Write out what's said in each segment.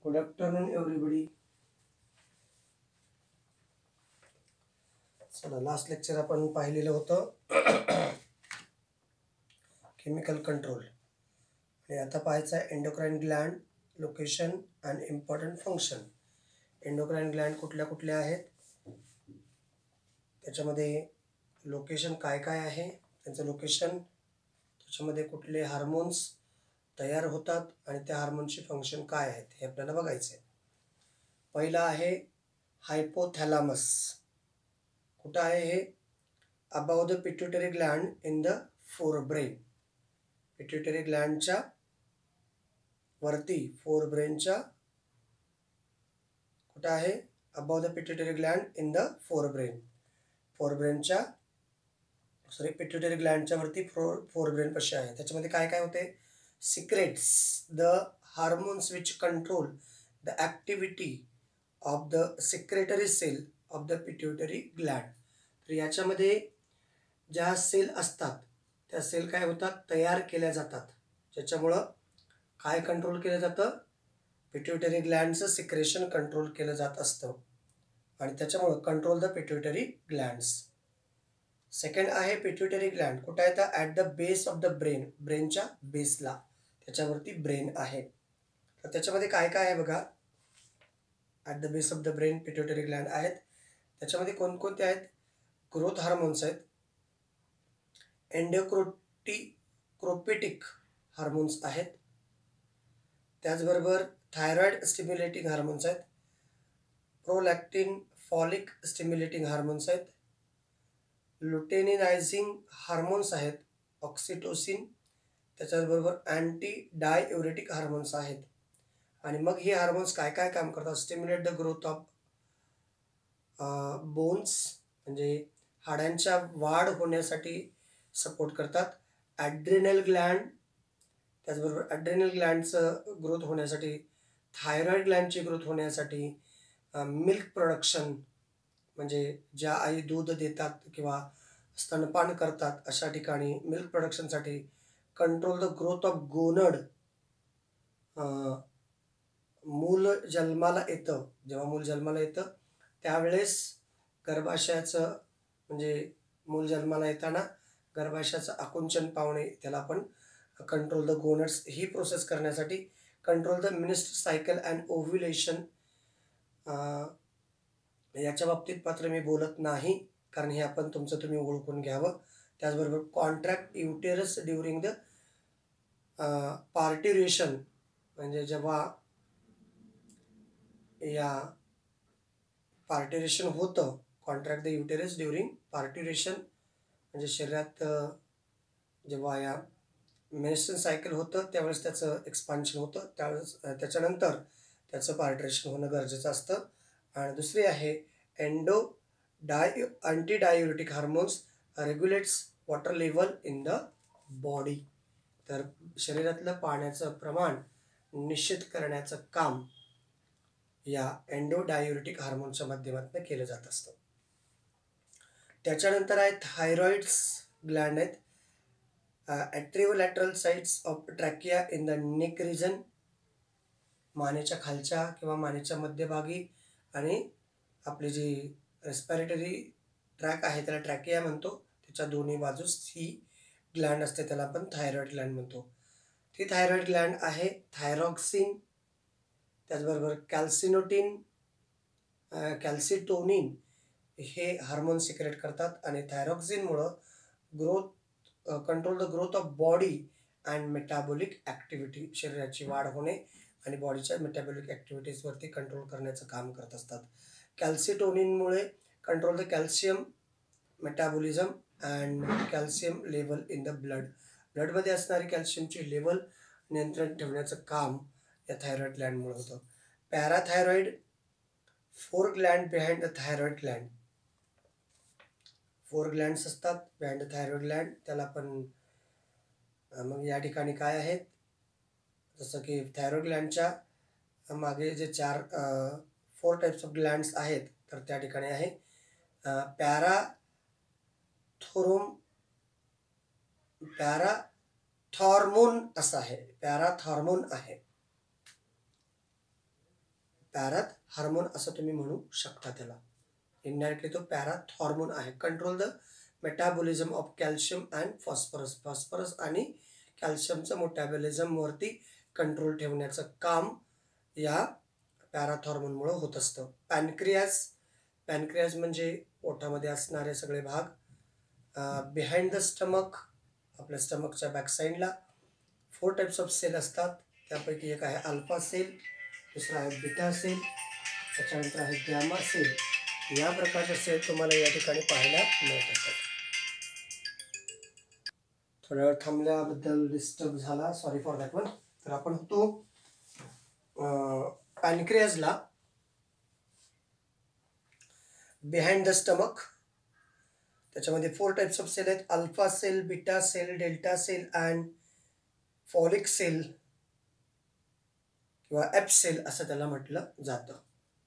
Good afternoon, everybody. चला, last lecture आपण पाहिलेलं होतं केमिकल कंट्रोल, आणि आता पाहायचं आहे endocrine gland, location and important function. Endocrine gland कुठल्या कुठल्या आहेत, त्याच्यामध्ये लोकेशन काय काय आहे, त्यांचं लोकेशन, त्याच्यामध्ये कुठले हार्मोन्स तयार होतात आणि त्या हार्मोनचे फंक्शन काय आहेत हे आपल्याला बघायचं आहे. पहिला आहे हायपोथॅलामस. कुठं आहे हे? Above the pituitary gland in the forebrain. Pituitary ग्लँडच्या वरती, फोरब्रेनच्या कुठं आहे? Above the pituitary gland in the forebrain. फोरब्रेनच्या पिट्युटरी ग्लँडच्या वरती फोरब्रेन पशी आहे. त्याच्यामध्ये काय काय होते? Secretes the hormones which control the activity of the secretory cell of the pituitary gland. तर याच्यामध्ये ज्या सेल असतात त्या सेल काय होतात? तयार केल्या जातात, ज्याच्यामुळं काय कंट्रोल केलं जातं? पिट्युटरी ग्लँडचं सिक्रेशन कंट्रोल केलं जात असतं, आणि त्याच्यामुळं control the pituitary glands. Second आहे पिट्युटरी ग्लँड. कुठं आहे? तर at the base of the brain. ब्रेनच्या बेसला, त्याच्यावरती ब्रेन आहे. तर त्याच्यामध्ये काय काय आहे बघा. At the base of the brain pituitary gland आहेत. त्याच्यामध्ये कोणकोणते आहेत? ग्रोथ हार्मोन्स आहेत, एंडोक्रोपिटिक हार्मोन्स आहेत, त्याचबरोबर थायरॉइड स्टिम्युलेटिंग हार्मोन्स आहेत, प्रोलॅक्टिन फॉलिक स्टिम्युलेटिंग हार्मोन्स आहेत, लुटेनिनायझिंग हार्मोन्स आहेत, ऑक्सिटोसिन, त्याच्याबरोबर अँटी डाययुरेटिक हार्मोन्स आहेत. आणि मग हे हार्मोन्स काय काय काम करतात? Stimulate the growth of bones, म्हणजे हाडांच्या वाढ होण्यासाठी सपोर्ट करतात. ॲड्रेनल ग्लँड, त्याचबरोबर ॲड्रेनल ग्लँडचं ग्रोथ होण्यासाठी, थायरॉइड ग्लँडची ग्रोथ होण्यासाठी, मिल्क प्रोडक्शन, म्हणजे ज्या आई दूध देतात किंवा स्तनपान करतात अशा ठिकाणी मिल्क प्रोडक्शनसाठी, control the growth of gonad. मूल जन्माला येतं, जेव्हा मूल जन्माला येतं त्यावेळेस गर्भाशयाचं, म्हणजे मूल जन्माला येताना गर्भाशयाचं आकुंचन पावणे, त्याला आपण कंट्रोल द गोनड्स ही प्रोसेस करण्यासाठी. Control the menstrual cycle and ovulation. याच्या बाबतीत मात्र मी बोलत नाही, कारण हे आपण तुमचं तुम्ही ओळखून घ्यावं. त्याचबरोबर contract uterus during the parturition, म्हणजे जेव्हा या पार्ट्युरेशन होतं, contract the uterus during parturition, म्हणजे शरीरात जेव्हा या मेन्स्ट्रुअल सायकल होतं त्यावेळेस त्याचं एक्सपान्शन होतं, त्यावेळेस त्याच्यानंतर त्याचं पार्ट्युरेशन होणं गरजेचं असतं. आणि दुसरी आहे anti diuretic hormones regulates water level in the body. तर शरीरातलं पाण्याचं प्रमाण निश्चित करण्याचं काम या एंडोडायुरेटिक हार्मोनच्या माध्यमातून केलं जात असतं. त्याच्यानंतर आहे थायरॉइड्स ग्लँड आहेत. Anterolateral sides of trachea in the neck region, मानेच्या खालच्या किंवा मानेच्या मध्यभागी, आणि आपली जी रेस्पिरेटरी ट्रॅक आहे त्याला ट्रॅकिया म्हणतो, त्याच्या दोन्ही बाजूस ही ग्लँड असते, त्याला आपण थायरॉइड ग्लँड म्हणतो. ती थायरॉइड ग्लँड आहे. थायरॉक्सिन, त्याचबरोबर कॅल्सिटोनिन हे हार्मोन सिक्रेट करतात, आणि थायरॉक्सिनमुळं control the growth of body and metabolic activity, शरीराची वाढ होणे आणि बॉडीच्या मेटाबॉलिक ॲक्टिव्हिटीजवरती कंट्रोल करण्याचं काम करत असतात. कॅल्सिटोनिनमुळे control the calcium metabolism and calcium level in the ब्लडमध्ये असणारी कॅल्शियमची लेवल नियंत्रण ठेवण्याचं काम या थायरॉइड ग्लँडमुळे होतं. Parathyroid, 4 gland behind the thyroid gland. 4 glands असतात बिहाइंड द थायरॉइड ग्लँड, त्याला आपण मग या ठिकाणी काय आहेत, जसं की थायरॉइड ग्लँडच्या मागे जे 4 टाईप्स ऑफ ग्लँड्स आहेत, तर त्या ठिकाणी आहे पॅराथॉर्मोन असं आहे, पॅराथॉर्मोन आहे. पॅराथ हार्मोन असं तुम्ही म्हणू शकता त्याला. इनडायरेक्टली तो पॅराथॉर्मोन आहे. Control the metabolism of calcium and phosphorus. Phosphorus आणि कॅल्शियमचं मेटाबॉलिझमवरती कंट्रोल ठेवण्याचं काम या पॅराथॉर्मोनमुळे होत असतं. पॅनक्रियाज म्हणजे पोटामध्ये असणारे सगळे भाग. बिहाइंड द स्टमक, आपल्या स्टमकच्या बॅकसाईडला 4 टाईप्स ऑफ सेल असतात. त्यापैकी एक आहे अल्फा सेल, दुसरा आहे बीटा सेल, त्याच्यानंतर आहे गॅमा सेल. या प्रकारचे सेल तुम्हाला या ठिकाणी पाहायला मिळत असतात. थोड्या वेळ थांबल्याबद्दल डिस्टर्ब झाला, सॉरी फॉर दॅट वन. तर आपण होतो पॅनक्रियाजला बिहाइंड द स्टमक. त्याच्यामध्ये 4 टाईप्स ऑफ सेल आहेत. Alpha cell, beta cell, delta cell and folic cell किंवा एफ सेल असं त्याला म्हटलं जातं.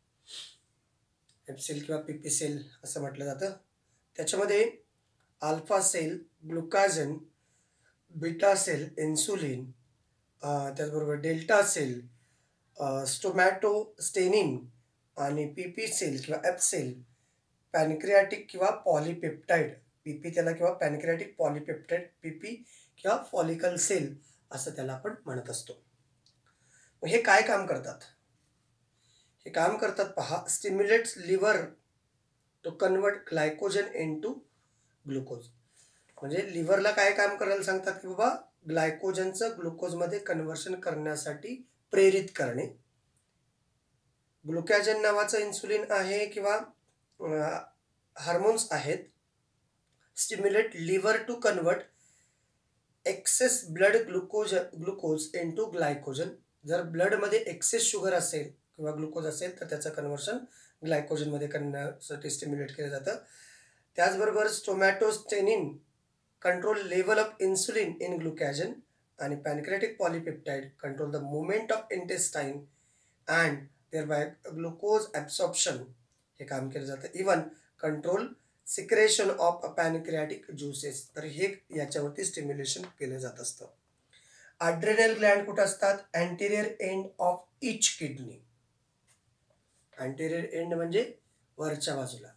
एफ सेल किंवा पीपी सेल असं म्हटलं जातं. त्याच्यामध्ये alpha cell glucagon, beta cell insulin, त्याचबरोबर डेल्टा सेल स्टोमॅटोस्टेनिन आणि पीपी सेल किंवा एफ सेल पॅनक्रियाटिक किंवा पॉलिपेप्टाइड. पीपी त्याला किंवा पॅनक्रियाटिक पॉलिपेप्टाइड, पीपी किंवा फॉलिकल सेल असं त्याला आपण म्हणत असतो. हे काय काम करतात? हे काम करतात पहा, stimulates liver to convert glycogen into glucose. म्हणजे लिव्हरला काय काम करायला सांगतात की बाबा ग्लायकोजनचं ग्लुकोजमध्ये कन्व्हर्शन करण्यासाठी प्रेरित करणे. ग्लुकॅजन नावाचं इन्सुलिन आहे किंवा हार्मोन्स आहेत. Stimulate liver to convert excess blood glucose into glycogen. जर ब्लडमध्ये एक्सेस शुगर असेल किंवा ग्लुकोज असेल तर त्याचं कन्व्हर्शन ग्लायकोजनमध्ये करण्यासाठी स्टिम्युलेट केलं जातं. त्याचबरोबर somatostatin control level of insulin in glucagon आणि pancreatic polypeptide control the movement of intestine and thereby glucose absorption हे काम केलं जातं. Even control secretion of pancreatic juices. तर हे याच्यावरती स्टिम्युलेशन केलं जात असतं. अड्रेनल ग्लँड कुठं असतात? Anterior end of each kidney. Anterior end म्हणजे वरच्या बाजूला,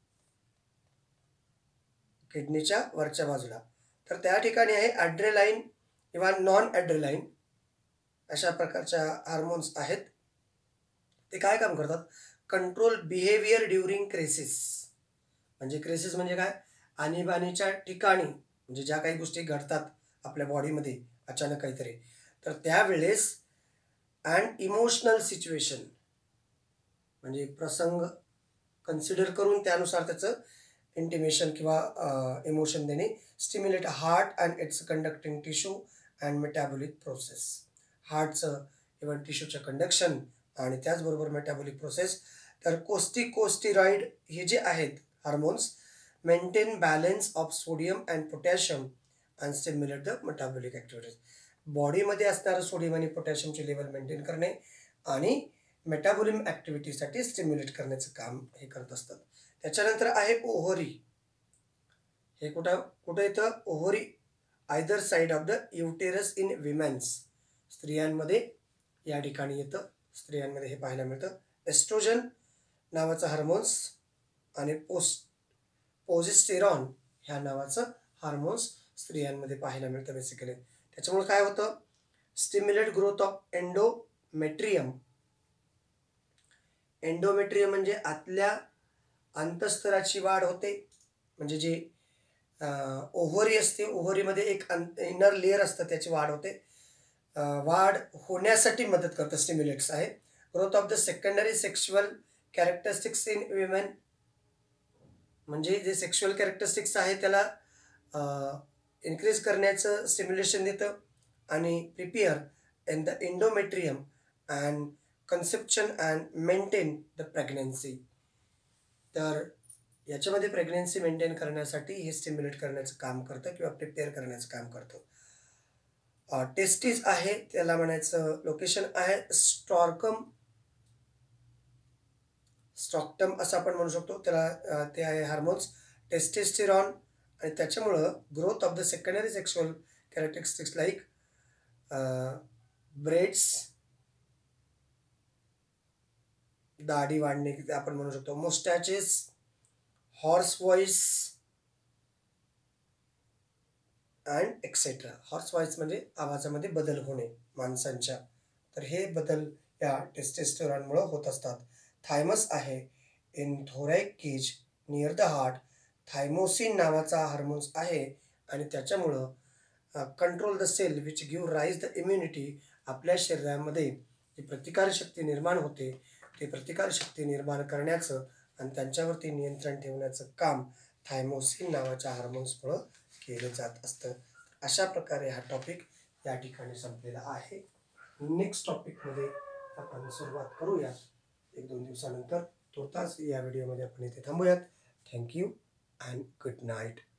किडनीच्या वरच्या बाजूला. तर त्या ठिकाणी आहे ॲड्रेनालाईन किंवा नॉन ॲड्रेनालाईन अशा प्रकारच्या हार्मोन्स आहेत. ते काय काम करतात? Control behaviour during crisis. म्हणजे क्रायसिस म्हणजे काय? आणीबाणीच्या ठिकाणी, म्हणजे ज्या काही गोष्टी घडतात आपल्या बॉडीमध्ये अचानक काहीतरी, तर त्यावेळेस अँड इमोशनल सिच्युएशन म्हणजे प्रसंग कन्सिडर करून त्यानुसार त्याचं इंटिमेशन किंवा इमोशन देणे. Stimulate heart and its conducting tissue and metabolic process. हार्टचं इव्हन टिश्यूचं कंडक्शन आणि त्याचबरोबर मेटाबॉलिक प्रोसेस. तर कोस्टिकॉस्टिरॉइड हे जे आहेत hormones maintain balance of sodium and potassium and stimulate the metabolic activities. बॉडीमध्ये असणारं सोडियम आणि पोटॅशियमचे लेवल मेंटेन करणे आणि मेटाबॉलिक ॲक्टिव्हिटीसाठी स्टिम्युलेट करण्याचं काम हे करत असतात. त्याच्यानंतर आहे ओव्हरी. हे कुठं येतं? Ovary either side of the uterus in womens. स्त्रियांमध्ये या ठिकाणी येतं. स्त्रियांमध्ये हे पाहायला मिळतं. एस्ट्रोजन नावाचं हार्मोन्स आणि पोजेस्टेरॉन ह्या नावाचं हार्मोन्स स्त्रियांमध्ये पाहायला मिळतं बेसिकली. त्याच्यामुळे काय होतं? Stimulate growth of endometrium. Endometrium म्हणजे आतल्या अंतःस्तराची वाढ होते. म्हणजे जे ओव्हरी असते, ओव्हरीमध्ये एक इनर लेअर असतं, त्याची वाढ होते. वाढ होण्यासाठी मदत करतं, स्टिम्युलेट्स आहे. Growth of the secondary sexual characteristics in women. म्हणजे जे सेक्शुअल कॅरेक्टरिस्टिक्स आहे त्याला इन्क्रीज करण्याचं स्टिम्युलेशन देतं. आणि prepare in the endometrium and conception and maintain the pregnancy. तर याच्यामध्ये प्रेग्नन्सी मेंटेन करण्यासाठी हे स्टिम्युलेट करण्याचं काम करतं किंवा प्रिपेअर करण्याचं काम करतं. टेस्टीज आहे, त्याला म्हणायचं लोकेशन आहे स्टॉक्टम असं आपण म्हणू शकतो. त्याला ते आहे हार्मोन्स टेस्टेस्टेरॉन. आणि त्याच्यामुळं growth of the secondary sexual characteristics like beards दाढी वाढणे आपण म्हणू शकतो. Moustaches, hoarse voice and etcetera. Hoarse voice म्हणजे आवाजामध्ये बदल होणे माणसांच्या. तर हे बदल या टेस्टेस्टेरॉनमुळे होत असतात. थायमस आहे in thoracic cage near the heart. Thymosin नावाचा हार्मोन्स आहे आणि त्याच्यामुळं control the cell which give rise the immunity. आपल्या शरीरामध्ये जी प्रतिकारशक्ती निर्माण होते ते प्रतिकारशक्ती निर्माण करण्याचं आणि त्यांच्यावरती नियंत्रण ठेवण्याचं काम थायमोसिन नावाच्या हार्मोन्समुळं केलं जात असतं. अशा प्रकारे हा टॉपिक या ठिकाणी संपलेला आहे. नेक्स्ट टॉपिकमध्ये आपण सुरुवात करूया 1-2 दिवसानंतर. तुर्तास या व्हिडिओमध्ये आपण इथे थांबूयात. Thank you and good night.